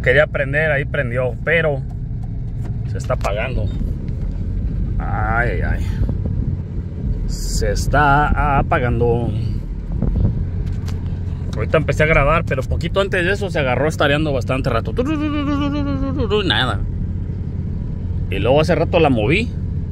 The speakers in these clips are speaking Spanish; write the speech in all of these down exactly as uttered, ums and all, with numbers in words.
quería prender, ahí prendió, pero se está apagando. Ay, ay, se está apagando. Ahorita empecé a grabar, pero poquito antes de eso se agarró estareando bastante rato. Nada. Y luego hace rato la moví.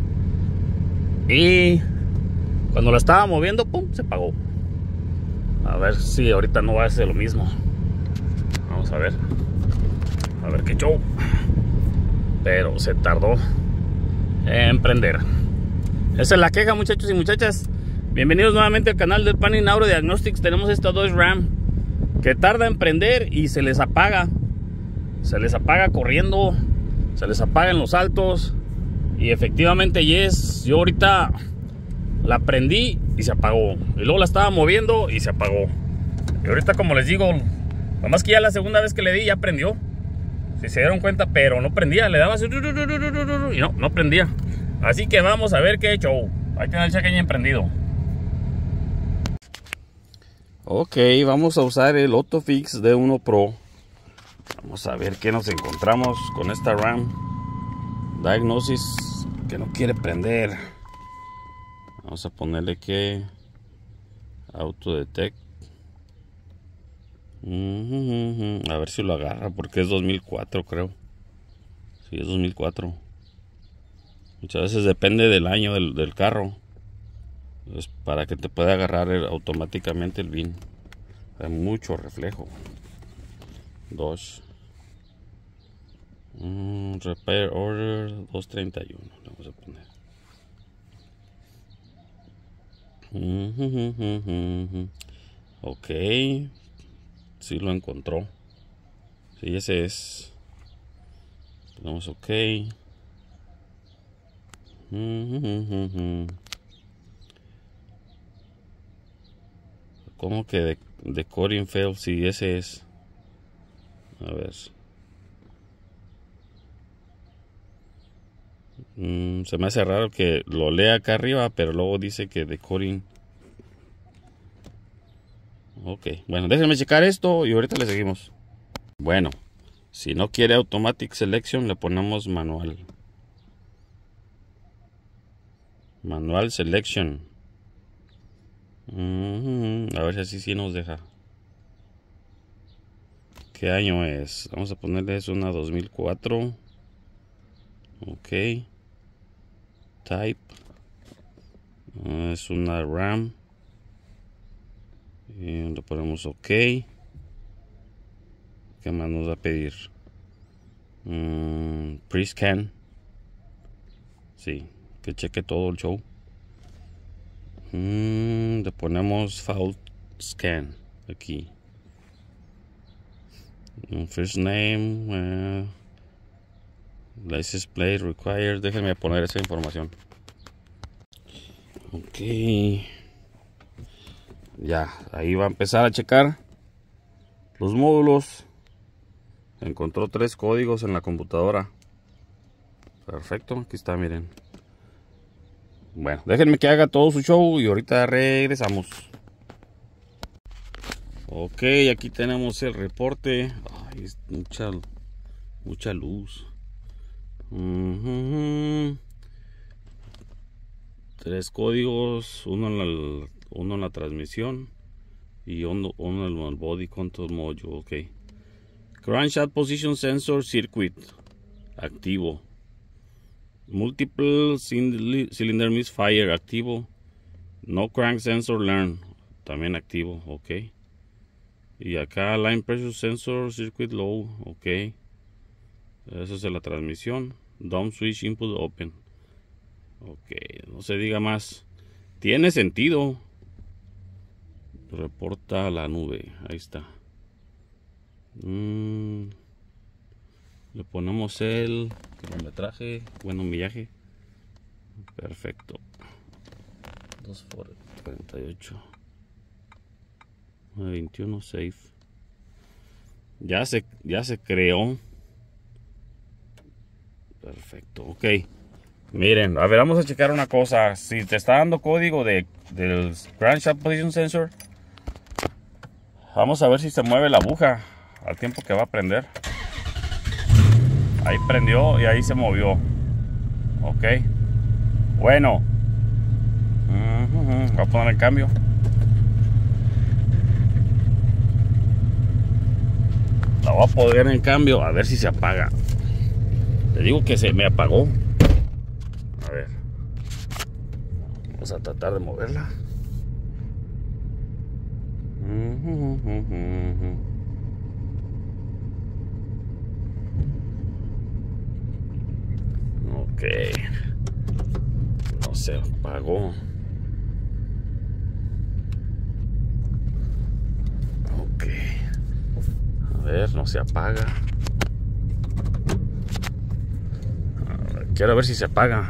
Y cuando la estaba moviendo, pum, se apagó. A ver si ahorita no va a ser lo mismo. Vamos a ver. A ver qué show. Pero se tardó en prender. Esa es la queja, muchachos y muchachas. Bienvenidos nuevamente al canal del Pan In Auto Diagnostics. Tenemos esta Dodge Ram que tarda en prender y se les apaga. Se les apaga corriendo. Se les apaga en los altos. Y efectivamente, yes, yo ahorita la prendí y se apagó. Y luego la estaba moviendo y se apagó. Y ahorita, como les digo, nomás que ya la segunda vez que le di ya prendió. Si se dieron cuenta, pero no prendía. Le daba así y no, no prendía. Así que vamos a ver qué he hecho. Ahí tiene el check-in emprendido. Ok, vamos a usar el AutoFix D uno Pro. Vamos a ver qué nos encontramos con esta RAM. Diagnosis que no quiere prender. Vamos a ponerle que Auto Detect. Uh-huh. A ver si lo agarra, porque es dos mil cuatro, creo. Sí, es dos mil cuatro. Muchas veces depende del año del, del carro. Es para que te pueda agarrar el, automáticamente el B I N. Hay mucho reflejo. Dos. Mm, repair order doscientos treinta y uno. Vamos a poner. Uh-huh. Ok. Sí lo encontró. Sí, ese es. Ponemos ok. Uh-huh. ¿Cómo que de, de coding fail? Sí, ese es. A ver. Mm, se me hace raro que lo lea acá arriba, pero luego dice que decoding. Ok, bueno, déjenme checar esto y ahorita le seguimos. Bueno, si no quiere Automatic Selection, le ponemos manual. Manual Selection. Mm-hmm. A ver si así sí nos deja. ¿Qué año es? Vamos a ponerle es una dos mil cuatro. Ok. Type. Uh, es una RAM. Y le ponemos ok. ¿Qué más nos va a pedir? Mm, Pre-scan. Sí, que cheque todo el show. Mm, le ponemos fault scan aquí. First name. Uh, license plate required. Déjenme poner esa información. Ok. Ya, ahí va a empezar a checar los módulos. Encontró tres códigos en la computadora. Perfecto, aquí está, miren. Bueno, déjenme que haga todo su show y ahorita regresamos. Ok, aquí tenemos el reporte. Ay, es mucha, mucha luz. Uh-huh. Tres códigos, uno en la, uno en la transmisión y uno, uno en el body control module. Ok. Crankshaft position sensor circuit activo. Multiple cylinder misfire activo. No crank sensor learn también activo. Ok. Y acá line pressure sensor circuit low. Ok. Eso es de la transmisión. Dump switch input open. Ok, no se diga más. Tiene sentido. Reporta la nube. Ahí está. Mm. Le ponemos el kilometraje. Bueno, millaje. Perfecto. dos por cuarenta y ocho. veintiuno safe. Ya se, ya se creó. Perfecto. Ok. Miren, a ver, vamos a checar una cosa. Si te está dando código de, del Crankshaft Position Sensor, vamos a ver si se mueve la aguja al tiempo que va a prender. Ahí prendió y ahí se movió. Ok. Bueno. Uh-huh. Voy a poner el cambio. La voy a poner en cambio. A ver si se apaga. Le digo que se me apagó. A ver. Vamos a tratar de moverla. Ok. No se apagó. Ok. A ver, no se apaga. A ver, quiero ver si se apaga.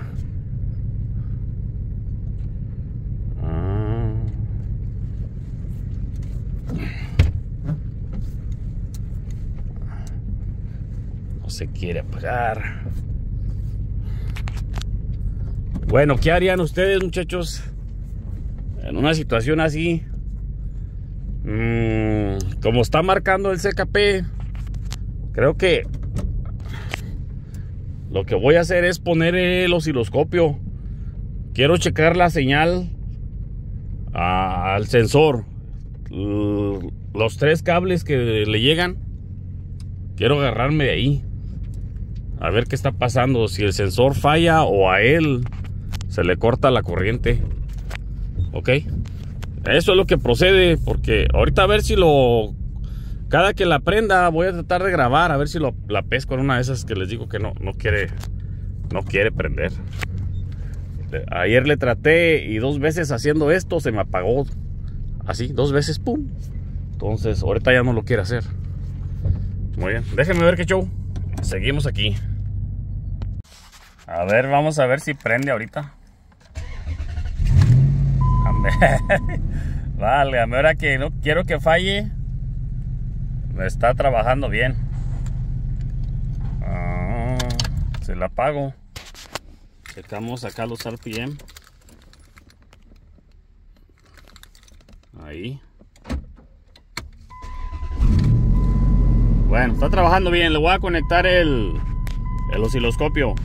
No se quiere apagar. Bueno, ¿qué harían ustedes, muchachos, en una situación así? Mm, como está marcando el C K P, creo que lo que voy a hacer es poner el osciloscopio. Quiero checar la señal a, al sensor. Los tres cables que le llegan, quiero agarrarme de ahí. A ver qué está pasando, si el sensor falla o a él se le corta la corriente. Ok, eso es lo que procede, porque ahorita a ver si lo, cada que la prenda voy a tratar de grabar, a ver si lo, la pesco en una de esas que les digo que no, no quiere, no quiere prender. Ayer le traté y dos veces haciendo esto se me apagó, así, dos veces, pum. Entonces ahorita ya no lo quiere hacer. Muy bien, déjenme ver qué show. Seguimos aquí. A ver, vamos a ver si prende ahorita. Vale, a ver, que no quiero que falle. Me está trabajando bien. Ah, se la apago. Checamos acá los R P M. Ahí. Bueno, está trabajando bien. Le voy a conectar el, el osciloscopio.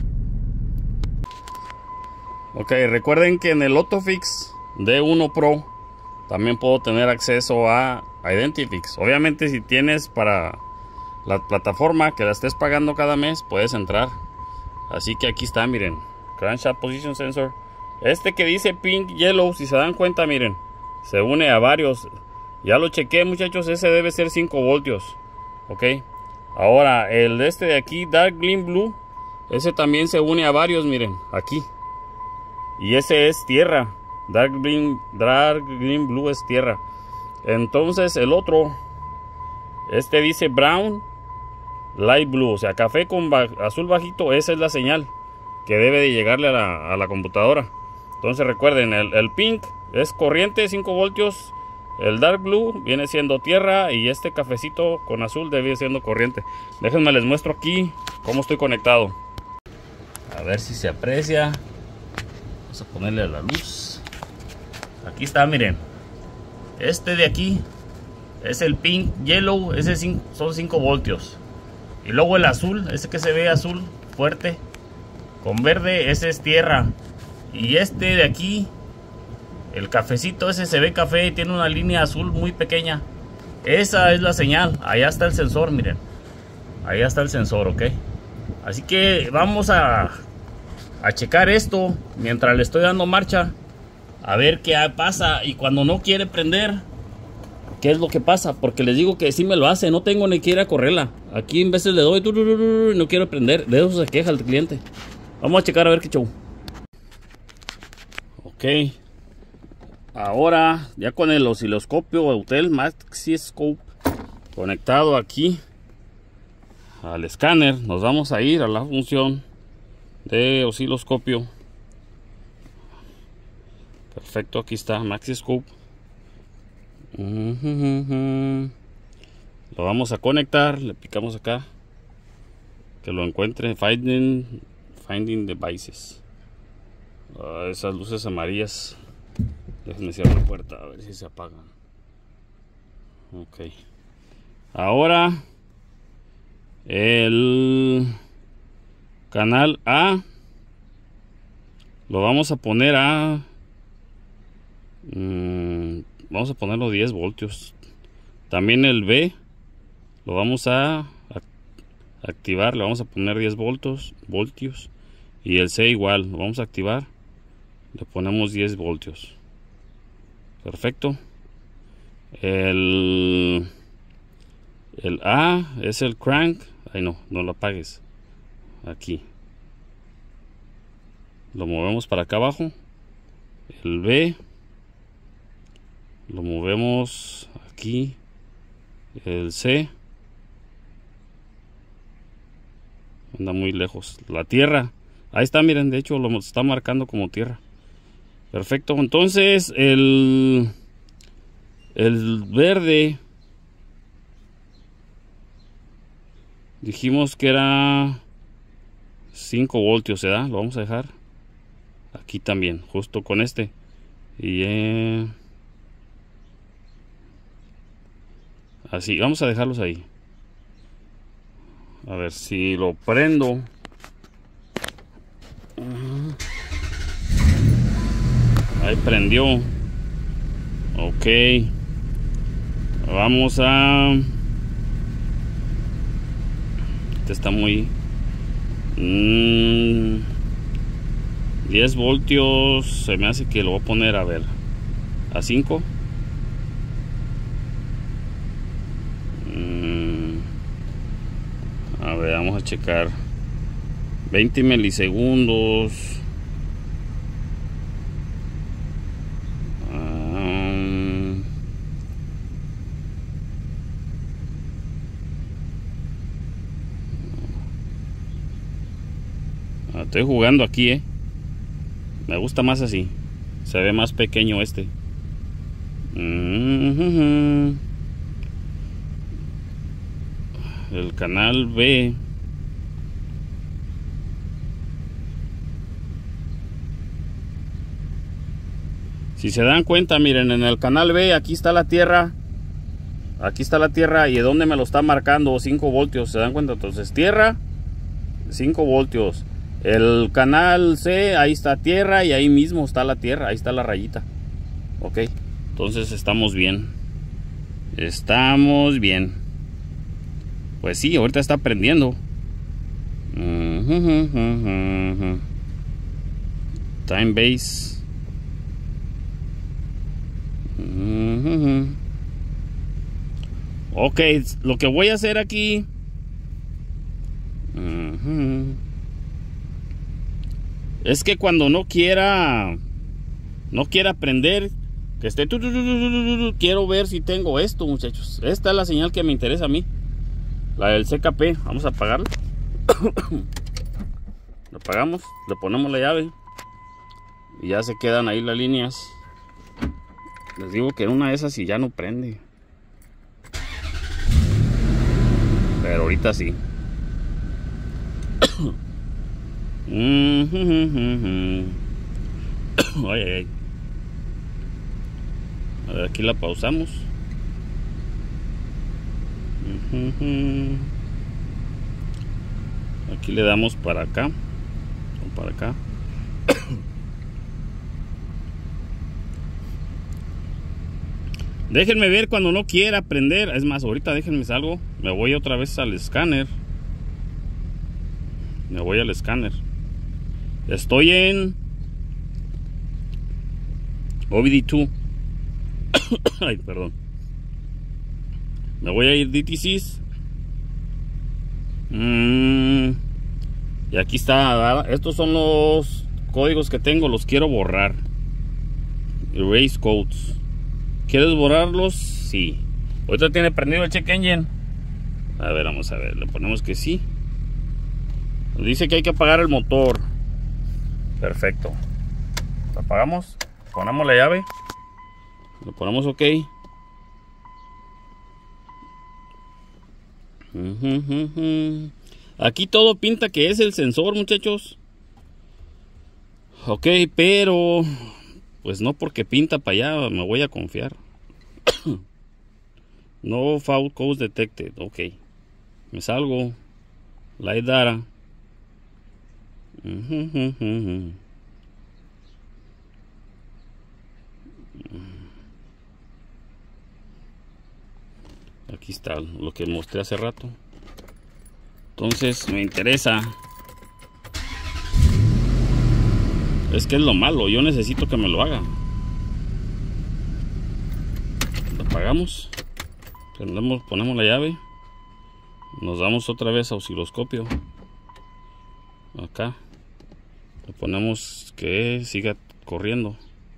Ok, recuerden que en el Autofix D uno Pro también puedo tener acceso a Identifix. Obviamente si tienes para la plataforma que la estés pagando cada mes, puedes entrar. Así que aquí está, miren, Crankshaft Position Sensor. Este que dice Pink Yellow, si se dan cuenta, miren, se une a varios. Ya lo chequé, muchachos, ese debe ser cinco voltios. Ok, ahora el de este de aquí, Dark Green Blue, ese también se une a varios, miren, aquí. Y ese es tierra. Dark Green, Dark Green Blue es tierra. Entonces el otro, este dice Brown Light Blue, o sea, café con ba azul bajito. Esa es la señal que debe de llegarle a la, a la computadora. Entonces recuerden, el, el pink es corriente, cinco voltios. El dark blue viene siendo tierra. Y este cafecito con azul debe siendo corriente. Déjenme les muestro aquí cómo estoy conectado. A ver si se aprecia. Vamos a ponerle a la luz. Aquí está, miren. Este de aquí es el pink yellow. Ese son cinco voltios. Y luego el azul, ese que se ve azul fuerte con verde, ese es tierra. Y este de aquí, el cafecito, ese se ve café y tiene una línea azul muy pequeña. Esa es la señal. Allá está el sensor, miren. Allá está el sensor, ok. Así que vamos a a checar esto mientras le estoy dando marcha, a ver qué pasa. Y cuando no quiere prender, ¿qué es lo que pasa? Porque les digo que sí me lo hace, no tengo ni que ir a correrla. Aquí en veces le doy, no quiero prender. De eso se queja el cliente. Vamos a checar a ver qué show. Ok, ahora ya con el osciloscopio Autel MaxiScope conectado aquí al escáner, nos vamos a ir a la función de osciloscopio. Perfecto, aquí está MaxiScope. Uh-huh. Lo vamos a conectar, le picamos acá que lo encuentre. Finding, finding devices. Uh, esas luces amarillas, déjenme cerrar la puerta a ver si se apagan. Ok, ahora el Canal A lo vamos a poner a mmm, vamos a ponerlo diez voltios. También el B lo vamos a activar, le vamos a poner diez voltios voltios y el C igual lo vamos a activar, le ponemos diez voltios. Perfecto. El el A es el crank. Ay, no, no lo apagues. Aquí lo movemos para acá abajo. El B lo movemos aquí. El C anda muy lejos. La tierra, ahí está, miren, de hecho lo está marcando como tierra. Perfecto. Entonces el el verde dijimos que era cinco voltios, ¿verdad? Lo vamos a dejar aquí también, justo con este. Y eh, así, vamos a dejarlos ahí. A ver si lo prendo. Ahí prendió. Ok. Vamos a... Este está muy... Mm, diez voltios. Se me hace que lo voy a poner, a ver, a cinco. Mm, a ver, vamos a checar. veinte milisegundos. Um, estoy jugando aquí, eh. Me gusta más así. Se ve más pequeño este. Mm-hmm. El canal B. Si se dan cuenta, miren, en el canal B, aquí está la tierra. Aquí está la tierra. ¿Y de dónde me lo está marcando? cinco voltios. ¿Se dan cuenta? Entonces, tierra, cinco voltios. El canal C, ahí está tierra. Y ahí mismo está la tierra. Ahí está la rayita. Ok. Entonces, estamos bien. Estamos bien. Pues sí, ahorita está prendiendo. Time base. Ok, lo que voy a hacer aquí, es que cuando no quiera no quiera prender, que esté tu, tu, tu, tu, tu, quiero ver si tengo esto, muchachos. Esta es la señal que me interesa a mí, la del C K P. Vamos a apagarlo. Lo apagamos, le ponemos la llave y ya se quedan ahí las líneas. Les digo que una de esas y ya no prende. Pero ahorita sí. Ay, ay, ay. A ver, aquí la pausamos. Aquí le damos para acá o para acá. Déjenme ver cuando no quiera prender. Es más, ahorita déjenme salgo. Me voy otra vez al escáner. Me voy al escáner. Estoy en O B D dos. Ay, perdón. Me voy a ir D T Cs. Mm, y aquí está. Estos son los códigos que tengo. Los quiero borrar. Erase codes. ¿Quieres borrarlos? Sí. Ahorita tiene prendido el check engine. A ver, vamos a ver. Le ponemos que sí. Nos dice que hay que apagar el motor. Perfecto. Lo apagamos. Ponemos la llave. Lo ponemos ok. Aquí todo pinta que es el sensor, muchachos. Ok, pero pues no porque pinta para allá me voy a confiar. No fault code detected. Ok. Me salgo. Light data. Aquí está lo que mostré hace rato. Entonces me interesa. Es que es lo malo, yo necesito que me lo haga. Lo apagamos, prendemos, ponemos la llave, nos damos otra vez a osciloscopio. Acá le ponemos que siga corriendo.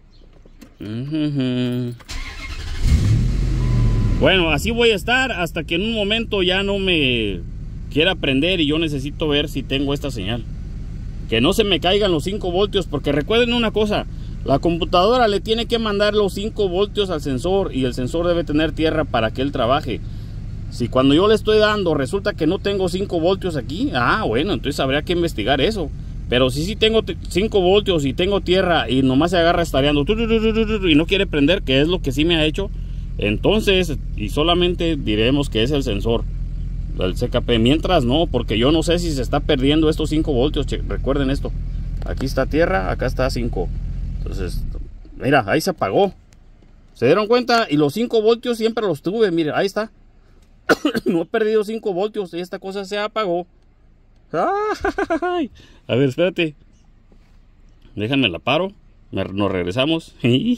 Bueno, así voy a estar hasta que en un momento ya no me quiera prender y yo necesito ver si tengo esta señal. Que no se me caigan los cinco voltios, porque recuerden una cosa, la computadora le tiene que mandar los cinco voltios al sensor y el sensor debe tener tierra para que él trabaje. Si cuando yo le estoy dando resulta que no tengo cinco voltios aquí, ah, bueno, entonces habría que investigar eso. Pero si sí tengo cinco voltios y tengo tierra y nomás se agarra estareando y no quiere prender, que es lo que sí me ha hecho, entonces, y solamente diremos que es el sensor del C K P, mientras no, porque yo no sé si se está perdiendo estos cinco voltios. Recuerden esto, aquí está tierra, acá está cinco. Entonces, mira, ahí se apagó. ¿Se dieron cuenta? Y los cinco voltios siempre los tuve, miren, ahí está. No he perdido cinco voltios y esta cosa se apagó. Ay, a ver, espérate. Déjame la paro. Nos regresamos.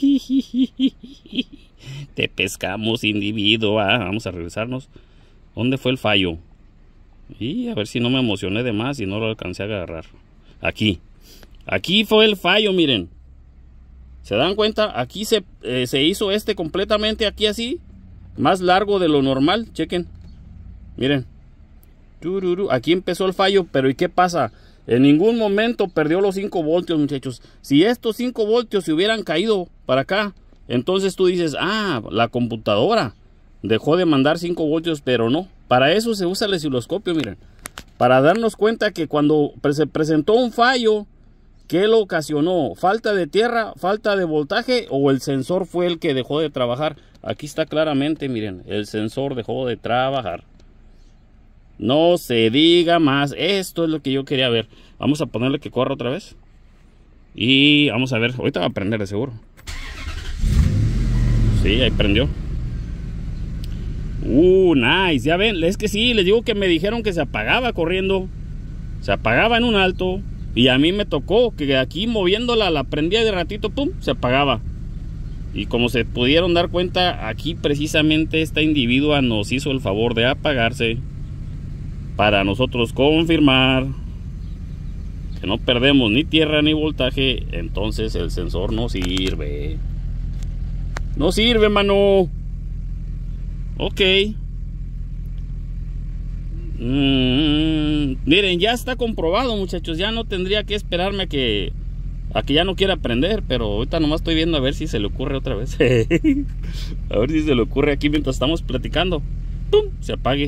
Te pescamos, individuo. Ah, vamos a regresarnos. ¿Dónde fue el fallo? Y a ver si no me emocioné de más y no lo alcancé a agarrar. Aquí. Aquí fue el fallo, miren. ¿Se dan cuenta? Aquí se, eh, se hizo este completamente aquí así. Más largo de lo normal. Chequen. Miren. Aquí empezó el fallo. Pero ¿y qué pasa? En ningún momento perdió los cinco voltios, muchachos. Si estos cinco voltios se hubieran caído para acá, entonces tú dices, ah, la computadora dejó de mandar cinco voltios, pero no. Para eso se usa el osciloscopio, miren. Para darnos cuenta que cuando se presentó un fallo, ¿qué lo ocasionó? ¿Falta de tierra, falta de voltaje o el sensor fue el que dejó de trabajar? Aquí está claramente, miren, el sensor dejó de trabajar. No se diga más. Esto es lo que yo quería ver. Vamos a ponerle que corra otra vez. Y vamos a ver. Ahorita va a prender de seguro. Sí, ahí prendió. Uh, nice. Ya ven, es que sí, les digo que me dijeron que se apagaba corriendo. Se apagaba en un alto. Y a mí me tocó que aquí moviéndola, la prendía de ratito, pum, se apagaba. Y como se pudieron dar cuenta, aquí precisamente esta individua nos hizo el favor de apagarse. Para nosotros confirmar que no perdemos ni tierra ni voltaje. Entonces el sensor no sirve. No sirve, mano. Ok. Mm, miren, ya está comprobado, muchachos. Ya no tendría que esperarme a que a que ya no quiera prender. Pero ahorita nomás estoy viendo a ver si se le ocurre otra vez. A ver si se le ocurre aquí mientras estamos platicando. ¡Pum! Se apague.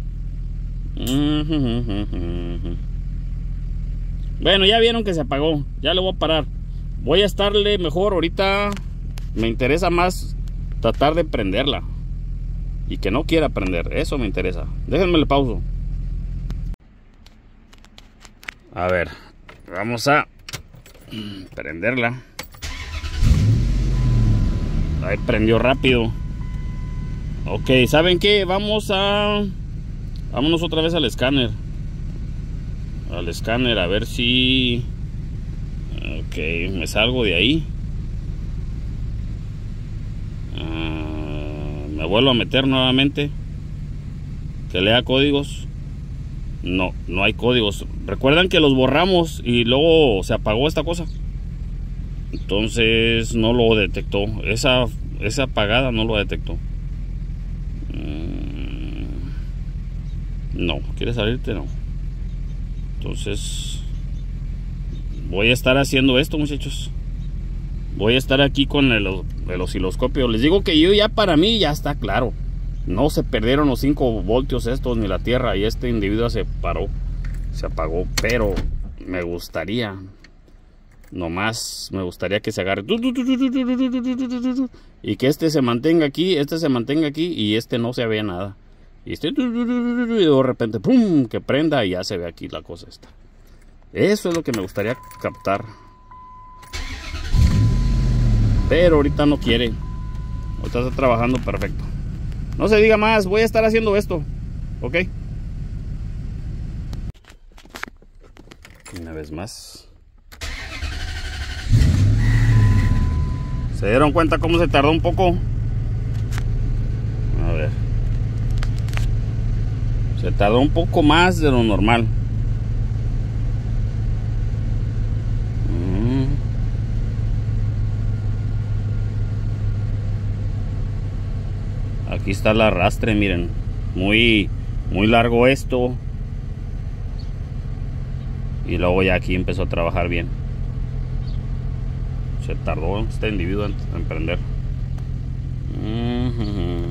Bueno, ya vieron que se apagó. Ya le voy a parar. Voy a estarle mejor ahorita. Me interesa más tratar de prenderla y que no quiera prender. Eso me interesa. Déjenme le pauso. A ver, vamos a prenderla. Ahí prendió rápido. Ok, ¿saben qué? Vamos a Vámonos otra vez al escáner. Al escáner a ver si... Ok, me salgo de ahí. Uh, me vuelvo a meter nuevamente. Que lea códigos. No, no hay códigos. Recuerdan que los borramos y luego se apagó esta cosa. Entonces no lo detectó. Esa, esa apagada no lo detectó. No, ¿quieres salirte? No. Entonces voy a estar haciendo esto, muchachos. Voy a estar aquí con el, el osciloscopio. Les digo que yo ya para mí ya está claro. No se perdieron los cinco voltios estos ni la tierra. Y este individuo se paró. Se apagó. Pero me gustaría, nomás me gustaría que se agarre. Y que este se mantenga aquí. Este se mantenga aquí. Y este no se vea nada. Y este, y de repente, pum, que prenda y ya se ve aquí la cosa esta. Eso es lo que me gustaría captar. Pero ahorita no quiere. Ahorita está trabajando perfecto. No se diga más, voy a estar haciendo esto. Ok. Una vez más. ¿Se dieron cuenta cómo se tardó un poco? A ver. Se tardó un poco más de lo normal. Aquí está el arrastre, miren. Muy, muy largo esto. Y luego ya aquí empezó a trabajar bien. Se tardó este individuo en, en prender. Uh-huh.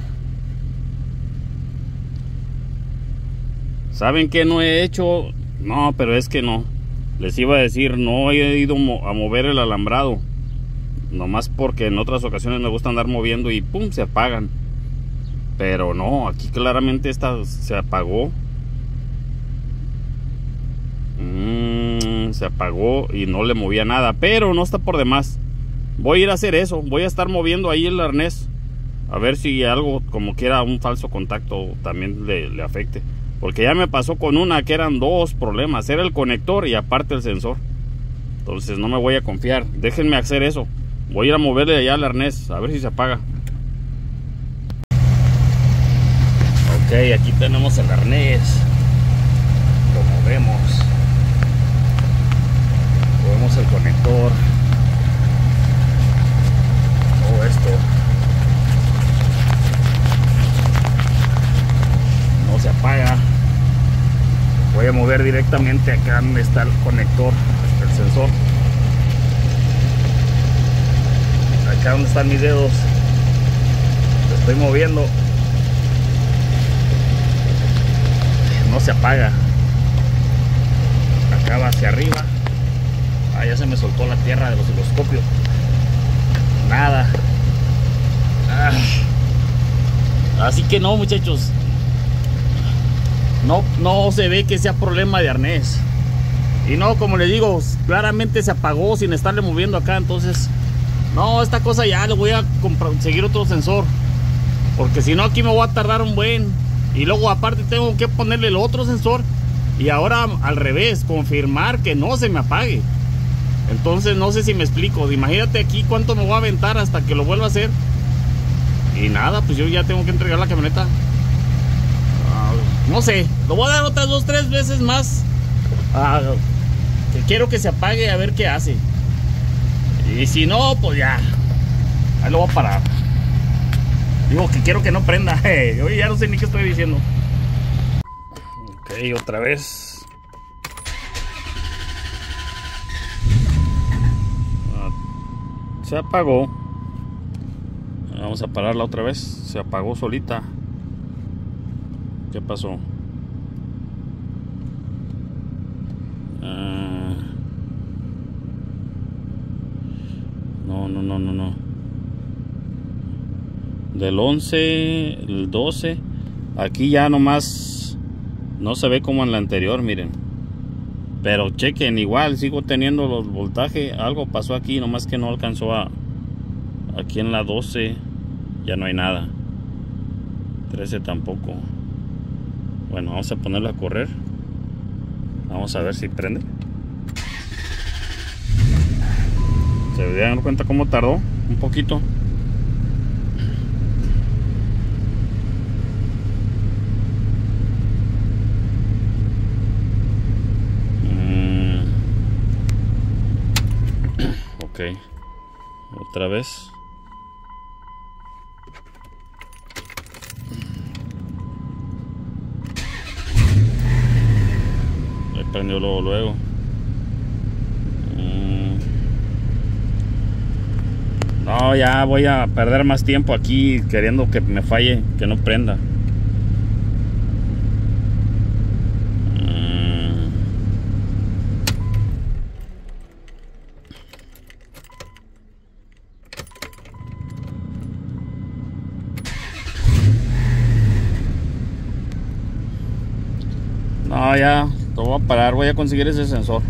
¿Saben qué no he hecho? No, pero es que no. Les iba a decir, no he ido a mover el alambrado. Nomás porque en otras ocasiones me gusta andar moviendo y pum, se apagan. Pero no, aquí claramente esta se apagó. Mm, se apagó y no le movía nada. Pero no está por demás. Voy a ir a hacer eso. Voy a estar moviendo ahí el arnés. A ver si algo como quiera un falso contacto también le, le afecte. Porque ya me pasó con una que eran dos problemas. Era el conector y aparte el sensor. Entonces no me voy a confiar. Déjenme hacer eso. Voy a ir a moverle allá al arnés. A ver si se apaga. Ok, aquí tenemos el arnés. Lo movemos. Movemos el conector. Todo esto. No se apaga. Voy a mover directamente acá donde está el conector, el sensor. Acá donde están mis dedos. Lo estoy moviendo. No se apaga. Acá va hacia arriba. Ah, ya se me soltó la tierra del osciloscopio. Nada. Ah. Así que no, muchachos. No, no se ve que sea problema de arnés. Y no, como les digo, claramente se apagó sin estarle moviendo acá. Entonces, no, esta cosa ya le voy a conseguir otro sensor. Porque si no, aquí me voy a tardar un buen. Y luego aparte tengo que ponerle el otro sensor. Y ahora al revés, confirmar que no se me apague. Entonces no sé si me explico. Imagínate aquí cuánto me voy a aventar hasta que lo vuelva a hacer. Y nada, pues yo ya tengo que entregar la camioneta. Uh, no sé, lo voy a dar otras dos, tres veces más. Uh, que quiero que se apague, a ver qué hace. Y si no, pues ya. Ahí lo voy a parar. Digo que quiero que no prenda. Yo ya no sé ni qué estoy diciendo. Ok, otra vez. Uh, se apagó. Vamos a pararla otra vez. Se apagó solita. ¿Qué pasó? Uh, no, no, no, no, no. Del once, el doce. Aquí ya nomás no se ve como en la anterior, miren. Pero chequen, igual sigo teniendo los voltajes. Algo pasó aquí, nomás que no alcanzó a. Aquí en la doce ya no hay nada. trece tampoco. Bueno, vamos a ponerla a correr. Vamos a ver si prende. ¿Se dieron cuenta cómo tardó? Un poquito. Mm. Ok. Otra vez. Me prendió luego luego. No, ya voy a perder más tiempo aquí queriendo que me falle, que no prenda. No, ya Lo voy a parar, voy a conseguir ese sensor.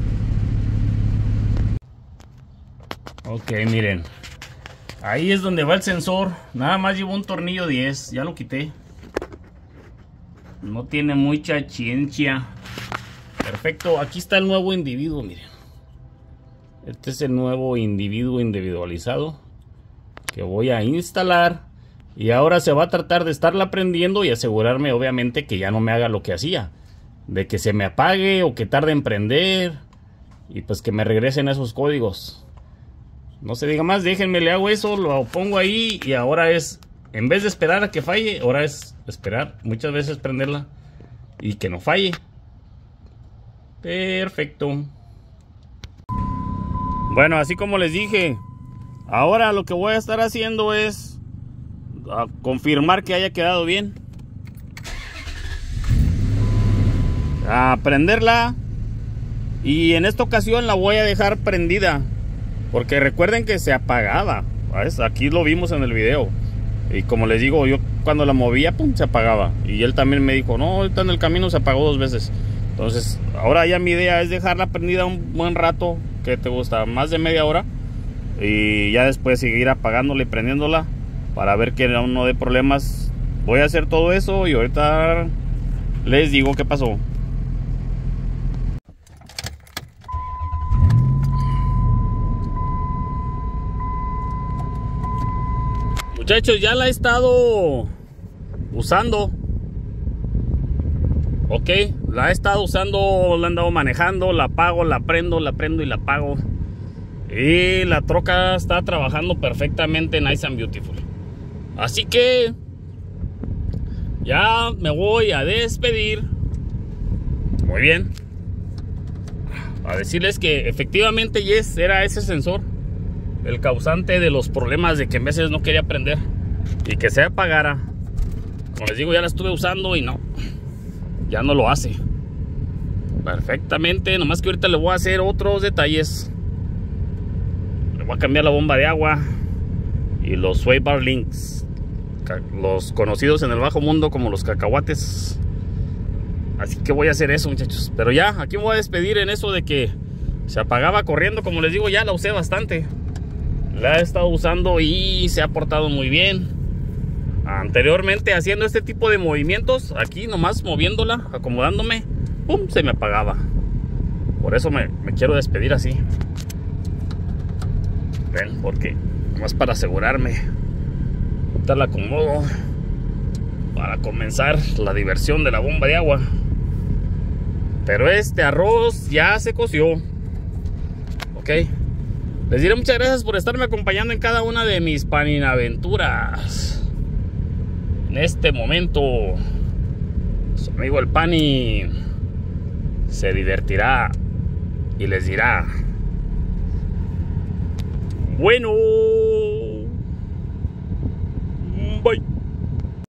Ok, miren. Ahí es donde va el sensor. Nada más llevo un tornillo diez. Ya lo quité. No tiene mucha ciencia. Perfecto. Aquí está el nuevo individuo, miren. Este es el nuevo individuo individualizado que voy a instalar. Y ahora se va a tratar de estarla prendiendo y asegurarme, obviamente, que ya no me haga lo que hacía. De que se me apague o que tarde en prender. Y pues que me regresen esos códigos. No se diga más, déjenme, le hago eso, lo pongo ahí y ahora es, en vez de esperar a que falle, ahora es esperar, muchas veces prenderla y que no falle. Perfecto. Bueno, así como les dije, ahora lo que voy a estar haciendo es a confirmar que haya quedado bien. A prenderla y en esta ocasión la voy a dejar prendida. Porque recuerden que se apagaba, ¿sabes? Aquí lo vimos en el video. Y como les digo, yo cuando la movía, pum, se apagaba. Y él también me dijo, no, ahorita en el camino se apagó dos veces. Entonces, ahora ya mi idea es dejarla prendida un buen rato. ¿Qué te gusta? Más de media hora. Y ya después seguir apagándola y prendiéndola. Para ver que aún no dé problemas. Voy a hacer todo eso y ahorita les digo qué pasó. Muchachos, ya la he estado usando. Ok, la he estado usando, la he andado manejando, la apago, la prendo, la prendo y la apago. Y la troca está trabajando perfectamente, nice and beautiful. Así que ya me voy a despedir. Muy bien. A decirles que efectivamente yes, era ese sensor el causante de los problemas de que en veces no quería prender y que se apagara. Como les digo, ya la estuve usando y no, ya no lo hace perfectamente. Nomás que ahorita le voy a hacer otros detalles. Le voy a cambiar la bomba de agua y los sway bar links, los conocidos en el bajo mundo como los cacahuates. Así que voy a hacer eso, muchachos. Pero ya, aquí me voy a despedir en eso de que se apagaba corriendo. Como les digo, ya la usé bastante. La he estado usando y se ha portado muy bien. Anteriormente haciendo este tipo de movimientos, aquí nomás moviéndola, acomodándome, pum, se me apagaba. Por eso me, me quiero despedir así. Ven, porque nomás para asegurarme. Ahorita la acomodo para comenzar la diversión de la bomba de agua. Pero este arroz ya se coció. Ok. Les diré muchas gracias por estarme acompañando en cada una de mis paninaventuras. En este momento, su amigo el Pani se divertirá y les dirá: bueno, bye.